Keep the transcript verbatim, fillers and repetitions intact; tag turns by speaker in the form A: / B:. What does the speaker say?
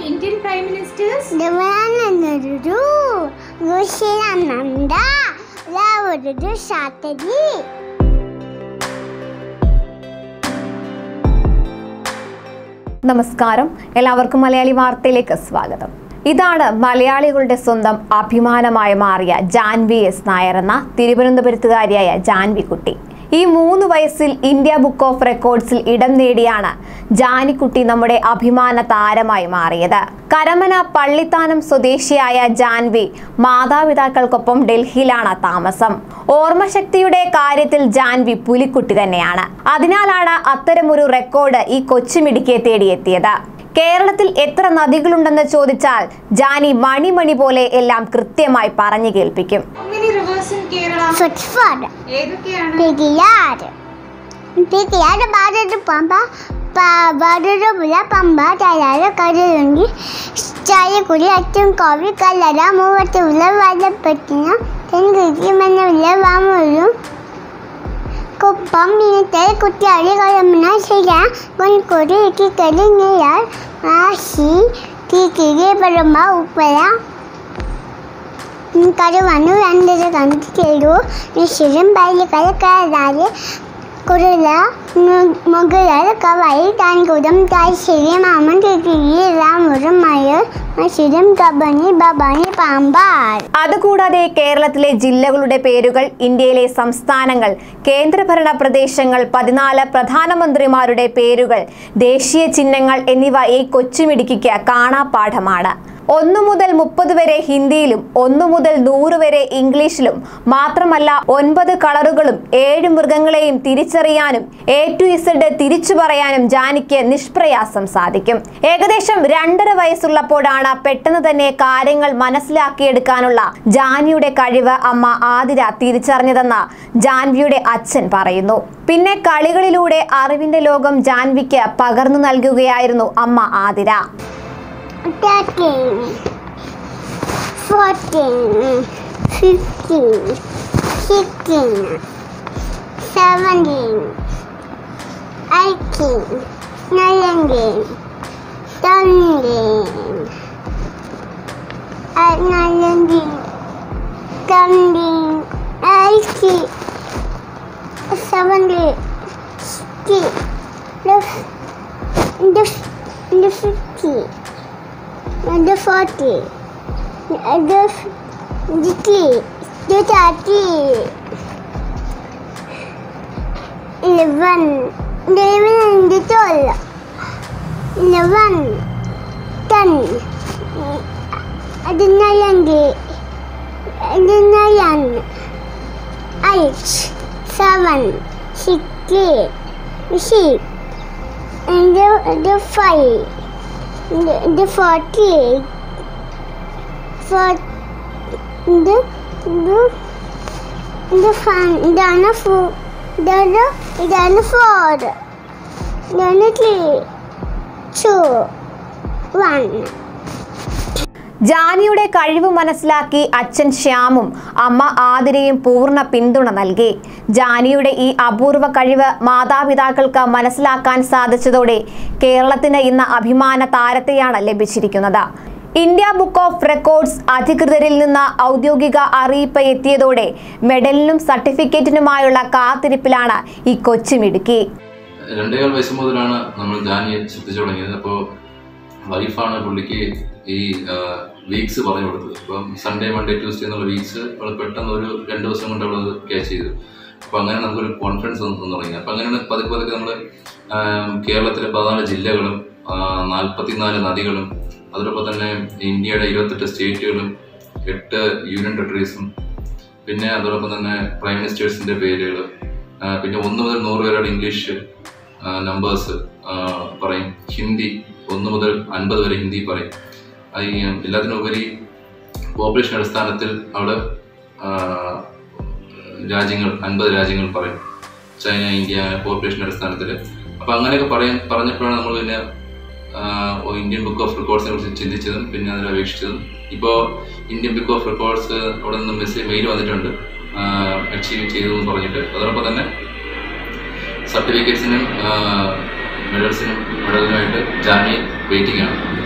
A: Indian Prime Ministers?
B: Devananda Naidu, Rushiananda, Lavadu Chatterjee.
C: നമസ്കാരം, എല്ലാവർക്കും മലയാളി വാർത്തയിലേക്ക് സ്വാഗതം. ഇതാണ് മലയാളികളുടെ സ്വന്തം അഭിമാനമായി മാറിയ ജാൻവി എസ് നായർ എന്ന തിരുവനന്തപുരത്തുകാരിയായ ജാൻവിക്കുട്ടി. ഈ മൂന്ന് വയസ്സിൽ ഇന്ത്യ ബുക്ക് ഓഫ് റെക്കോർഡ്സിൽ ഇടം നേടിയാണ് ജാനിക്കുട്ടി നമ്മുടെ അഭിമാന താരമായി മാറിയത്. കരമന പള്ളിത്താനം സ്വദേശിയായ ജാൻവി മാതാപിതാക്കൾക്കൊപ്പം ഡൽഹിയിലാണ് താമസം. ഓർമ്മശക്തിയുടെ കാര്യത്തിൽ ജാൻവി പുലിക്കുട്ടി തന്നെയാണ്. അതിനാലാണ് അത്തരമൊരു റെക്കോർഡ് ഈ കൊച്ചുമിടുക്കിയെ തേടിയെത്തിയത്. കേരളത്തിൽ എത്ര നദികളുണ്ടെന്ന് ചോദിച്ചാൽ ജാനി മണിമണി പോലെ എല്ലാം കൃത്യമായി പറഞ്ഞു കേൾപ്പിക്കും.
B: ചായക്കുടി അച്ഛൻ കവി കല്ലറ മൂവത്തുള്ള വലപ്പറ്റിന തെൻകുരിമനും കുപ്പം മീനത്തെ കുട്ടിയാടി കളമന ശരിയാ കൊൻകൊടി കളിഞ്ഞയാൾ ആശി തീക്കിരി പരമ ഉപ്പര കരുവന്നു രണ്ടര കണ്ടു ചെയ്തു നിശ്ചയം പൈലി കലക്കാതെ കുരുല മുകള കവായി താൻ കുടം തായ് ശരി മാമൻ തീക്കിരി രാമുറും മയർ മഷിരം കബനി ബബാനി പാമ്പാർ.
C: അതുകൂടാതെ കേരളത്തിലെ ജില്ലകളുടെ പേരുകൾ, ഇന്ത്യയിലെ സംസ്ഥാനങ്ങൾ, കേന്ദ്രഭരണ പ്രദേശങ്ങൾ, പതിനാല് പ്രധാനമന്ത്രിമാരുടെ പേരുകൾ, ദേശീയ ചിഹ്നങ്ങൾ എന്നിവ ഈ കൊച്ചുമിടുക്കിക്ക് കാണാപ്പാഠമാണ്. ഒന്നു മുതൽ മുപ്പത് വരെ ഹിന്ദിയിലും ഒന്നു മുതൽ നൂറ് വരെ ഇംഗ്ലീഷിലും മാത്രമല്ല ഒൻപത് കളറുകളും ഏഴ് മൃഗങ്ങളെയും തിരിച്ചറിയാനും എ ടു ഇസഡ് തിരിച്ചു പറയാനും ജാനിക്ക് നിഷ്പ്രയാസം സാധിക്കും. ഏകദേശം രണ്ടര വയസ്സുള്ളപ്പോഴാണ് പെട്ടെന്ന് തന്നെ കാര്യങ്ങൾ മനസ്സിലാക്കിയെടുക്കാനുള്ള ജാനിയുടെ കഴിവ് അമ്മ ആതിര തിരിച്ചറിഞ്ഞതെന്ന് ജാൻവിയുടെ അച്ഛൻ പറയുന്നു. പിന്നെ കളികളിലൂടെ അറിവിന്റെ ലോകം ജാൻവിക്ക് പകർന്നു നൽകുകയായിരുന്നു അമ്മ Athira.
B: thirteen, fourteen, fifteen, sixteen, seventeen, eighteen, nineteen, twenty, nineteen, twenty, eighteen, seventy, sixty, the fifty. The forty, the fifty, the thirty, eleven, the eleven and the twelve, eleven, ten, the nine, the nine, eight, seven, six, six, and the the five. The, the forty, for the the the fun, the four, the the four, the three, two, one.
C: ജാനിയുടെ കഴിവ് മനസ്സിലാക്കി അച്ഛൻ ശ്യാമും അമ്മ ആതിരയും പൂർണ്ണ പിന്തുണ നൽകി. ജാനിയുടെ ഈ അപൂർവ കഴിവ് മാതാപിതാക്കൾക്ക് മനസ്സിലാക്കാൻ സാധിച്ചതോടെ കേരളത്തിന് ഇന്ന് അഭിമാന താരത്തെയാണ് ലഭിച്ചിരിക്കുന്നത്. ഇന്ത്യ ബുക്ക് ഓഫ് റെക്കോർഡ്സ് അധികൃതരിൽ നിന്ന് ഔദ്യോഗിക അറിയിപ്പ് എത്തിയതോടെ മെഡലിനും സർട്ടിഫിക്കറ്റിനുമായുള്ള കാത്തിരിപ്പിലാണ് ഈ കൊച്ചുമിടുക്കി.
D: രണ്ടേകാൽ വയസ്സ് മുതലാണ് നമ്മൾ ജാനിയെ ശ്രദ്ധിച്ചു തുടങ്ങിയത്. അപ്പോൾ വൈഫാണ് പുള്ളിക്ക് ഈ വീക്സ് പറഞ്ഞു കൊടുത്തത്. അപ്പം സൺഡേ മൺഡേ ട്യൂസ്ഡേ എന്നുള്ള വീക്സ് അവൾ പെട്ടെന്ന് ഒരു രണ്ട് ദിവസം കൊണ്ട് അവൾ ക്യാച്ച് ചെയ്തു. അപ്പോൾ അങ്ങനെ നമുക്കൊരു കോൺഫിഡൻസ് തന്നു തുടങ്ങി. അപ്പം അങ്ങനെ പതുക്കെ പതുക്കെ നമ്മൾ കേരളത്തിലെ പതിനാല് ജില്ലകളും നാൽപ്പത്തിനാല് നദികളും അതോടൊപ്പം തന്നെ ഇന്ത്യയുടെ ഇരുപത്തെട്ട് സ്റ്റേറ്റുകളും എട്ട് യൂണിയൻ ടെറിട്ടറീസും പിന്നെ അതോടൊപ്പം തന്നെ പ്രൈം മിനിസ്റ്റേഴ്സിൻ്റെ പേരുകൾ, പിന്നെ ഒന്ന് മുതൽ നൂറ് വരെയുള്ള ഇംഗ്ലീഷ് നമ്പേഴ്സ് പറയും. ഹിന്ദി ഒന്ന് മുതൽ അൻപത് വരെ ഹിന്ദി പറയും. എല്ലാത്തിനുപരി പോപ്പുലേഷൻ അടിസ്ഥാനത്തിൽ അവൾ രാജ്യങ്ങൾ അൻപത് രാജ്യങ്ങൾ പറയും. ചൈന, ഇന്ത്യ പോപ്പുലേഷൻ അടിസ്ഥാനത്തിൽ. അപ്പം അങ്ങനെയൊക്കെ പറയാൻ പറഞ്ഞപ്പോഴാണ് നമ്മൾ പിന്നെ ഇന്ത്യൻ ബുക്ക് ഓഫ് റെക്കോർഡ്സിനെ കുറിച്ച് ചിന്തിച്ചതും പിന്നെ അതിൽ അപേക്ഷിച്ചതും. ഇപ്പോൾ ഇന്ത്യൻ ബുക്ക് ഓഫ് റെക്കോർഡ്സ് അവിടെ നിന്ന് മെസ്സേജ് മെയിൽ വന്നിട്ടുണ്ട് അച്ചീവ് ചെയ്തു എന്ന് പറഞ്ഞിട്ട്. അതോടൊപ്പം തന്നെ സർട്ടിഫിക്കറ്റ്സിനും മെഡൽസിനും മെഡലിനുമായിട്ട് ജാനി വെയിറ്റിംഗ് ആണ്.